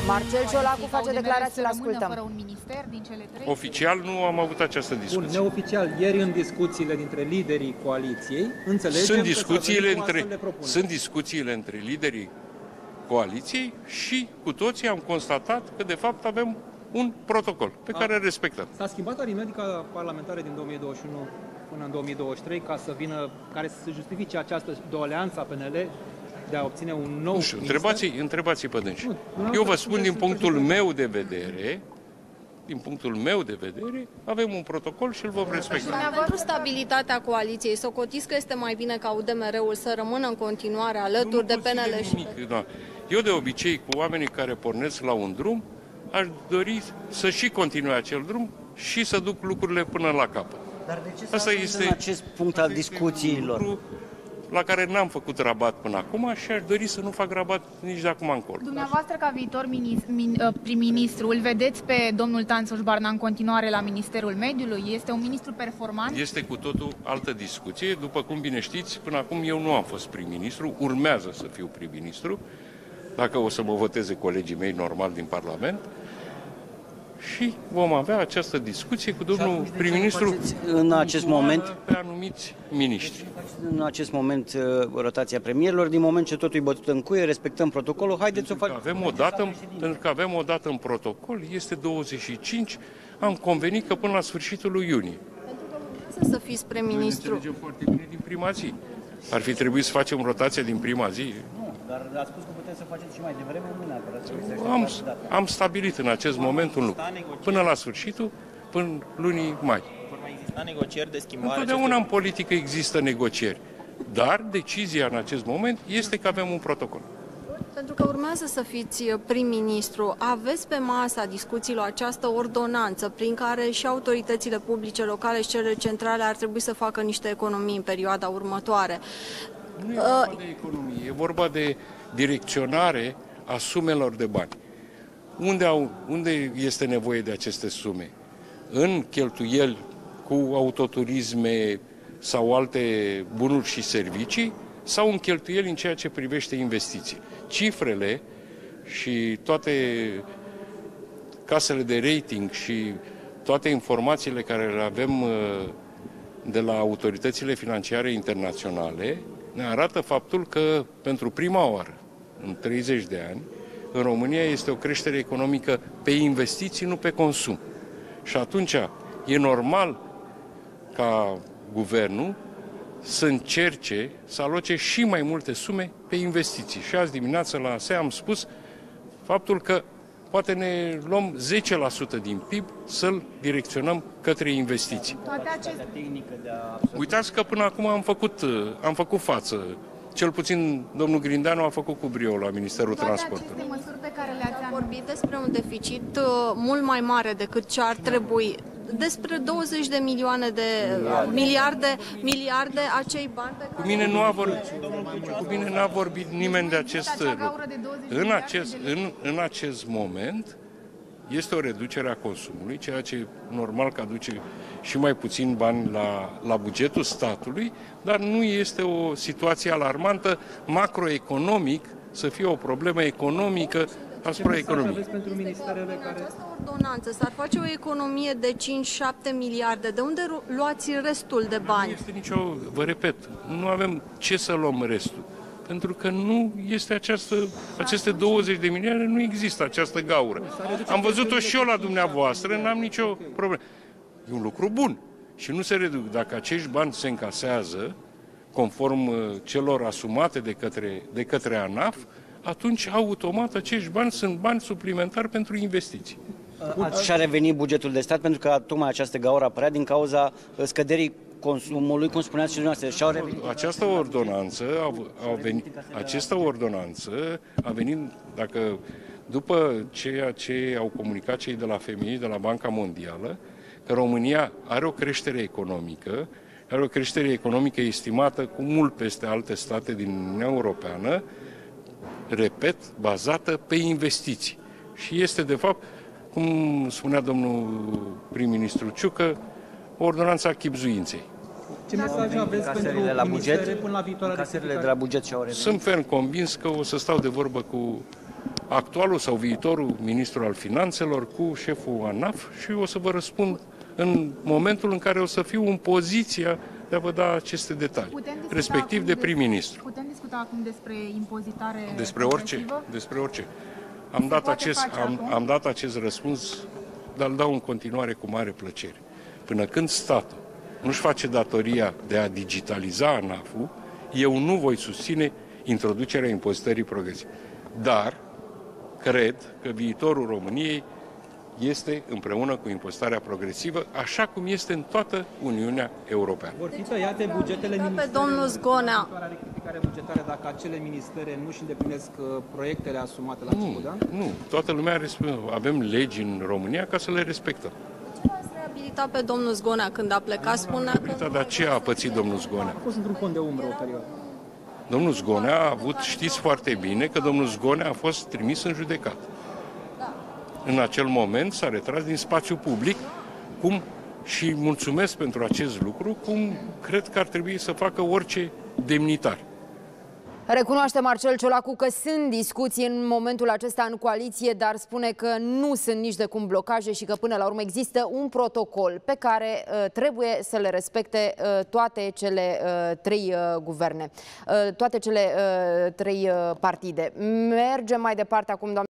Marcel Ciolacu face declarații, îl ascultăm. Fără un minister din cele trei? Oficial nu am avut această discuție. Bun, neoficial, ieri în discuțiile dintre liderii coaliției, înțelegem sunt discuțiile între liderii coaliției și cu toții am constatat că de fapt avem un protocol pe care îl respectăm. S-a schimbat aritmetica parlamentară din 2021 până în 2023 ca să vină, care să justifice această doleanță a PNL de a obține un nou minister? Întrebați pe dânsi. Eu vă spun din punctul meu de vedere, avem un protocol și îl vom respecta. Pentru stabilitatea coaliției, socotiți că este mai bine ca UDMR-ul să rămână în continuare alături de PNL și... Eu de obicei, cu oamenii care pornesc la un drum, aș dori să și continue acel drum și să duc lucrurile până la capăt. Dar de ce asta este în acest punct al discuțiilor? La care n-am făcut rabat până acum și aș dori să nu fac rabat nici de acum încolo. Dumneavoastră, ca viitor prim-ministru, îl vedeți pe domnul Tanțoș Barna în continuare la Ministerul Mediului? Este un ministru performant? Este cu totul altă discuție. După cum bine știți, până acum eu nu am fost prim-ministru, urmează să fiu prim-ministru, dacă o să mă voteze colegii mei normal din Parlament. Și vom avea această discuție cu domnul prim-ministru în acest moment pe anumiți miniștri. În acest moment rotația premierilor, din moment ce totul e bătut în cuie, respectăm protocolul, haideți să o facem. Pentru că avem o dată în protocol, este 25, am convenit că până la sfârșitul lui iunie. Pentru că urmează să fiți prim-ministru. Noi înțelegem foarte bine din prima zi. Ar fi trebuit să facem rotația din prima zi. Dar ați spus că putem să faceți și mai devreme, nu neapărat. Am stabilit în acest moment un lucru. Până la sfârșitul, până lunii mai. Vor mai exista negocieri de schimbare? Întotdeauna în politică există negocieri. Dar decizia în acest moment este că avem un protocol. Pentru că urmează să fiți prim-ministru, aveți pe masa discuțiilor această ordonanță prin care și autoritățile publice locale și cele centrale ar trebui să facă niște economii în perioada următoare. Nu e vorba de economie, e vorba de direcționare a sumelor de bani. Unde este nevoie de aceste sume? În cheltuieli cu autoturisme sau alte bunuri și servicii sau în cheltuieli în ceea ce privește investiții. Cifrele și toate casele de rating și toate informațiile care le avem de la autoritățile financiare internaționale ne arată faptul că pentru prima oară, în 30 de ani, în România este o creștere economică pe investiții, nu pe consum. Și atunci e normal ca guvernul să încerce să aloce și mai multe sume pe investiții. Și azi dimineață la ASEA am spus faptul că poate ne luăm 10% din PIB să-l direcționăm către investiții. Uitați că până acum am făcut față. Cel puțin domnul Grindeanu a făcut cu brio la Ministerul Transportului. Aceste măsuri pe care le-ați vorbit despre un deficit mult mai mare decât ce ar trebui. Despre 20 de milioane de miliarde acei bani pe care... Cu mine n-a vorbit nimeni de acest lucru. În acest moment este o reducere a consumului, ceea ce normal că aduce și mai puțin bani la bugetul statului, dar nu este o situație alarmantă macroeconomic, să fie o problemă economică asupra economiei. Această ordonanță s-ar face o economie de 5-7 miliarde. De unde luați restul de bani? Nu este nicio, vă repet, nu avem ce să luăm restul. Pentru că nu este aceste 20 de miliarde, nu există această gaură. Am văzut-o și eu la dumneavoastră, n-am nicio problemă. E un lucru bun și nu se reduc. Dacă acești bani se încasează, conform celor asumate de către ANAF, atunci automat acești bani sunt bani suplimentari pentru investiții. Și-a revenit bugetul de stat pentru că tocmai această gaură apărea din cauza scăderii consumului, cum spuneați și dumneavoastră. Această ordonanță a venit, dacă după ceea ce au comunicat cei de la FMI, de la Banca Mondială, că România are o creștere economică, estimată cu mult peste alte state din Uniunea Europeană, repet, bazată pe investiții. Și este, de fapt, cum spunea domnul prim-ministru Ciucă, ordonanța chibzuinței. Ce mesaj aveți pentru ministere până la viitoarea casările de la buget și-au revenit? Sunt ferm convins că o să stau de vorbă cu actualul sau viitorul ministru al finanțelor cu șeful ANAF și o să vă răspund în momentul în care o să fiu în poziția de a vă da aceste detalii, respectiv de prim-ministru. Putem discuta acum despre impozitare Despre orice, progresivă? despre orice. Am dat acest răspuns, dar îl dau în continuare cu mare plăcere. Până când statul nu-și face datoria de a digitaliza ANAF-ul, eu nu voi susține introducerea impozitării progresive. Dar cred că viitorul României este împreună cu impozitarea progresivă, așa cum este în toată Uniunea Europeană. Vor fi tăiate bugetele pe domnul Zgonea. rectificare bugetară dacă acele ministere nu își îndeplinesc proiectele asumate la început, da? Nu, toată lumea avem legi în România ca să le respectăm. Ce l-ați reabilitat pe domnul Zgonea când a plecat? Spunea că... Dar ce a pățit domnul Zgonea? A fost într-un fond de umbră o perioadă. Domnul Zgonea a avut, știți foarte bine că domnul Zgonea a fost trimis în judecată. În acel moment s-a retras din spațiu public, cum și mulțumesc pentru acest lucru, cum cred că ar trebui să facă orice demnitar. Recunoaște Marcel Ciolacu că sunt discuții în momentul acesta în coaliție, dar spune că nu sunt nici de cum blocaje și că până la urmă există un protocol pe care trebuie să le respecte toate cele trei guverne, toate cele trei partide. Mergem mai departe acum, doamne.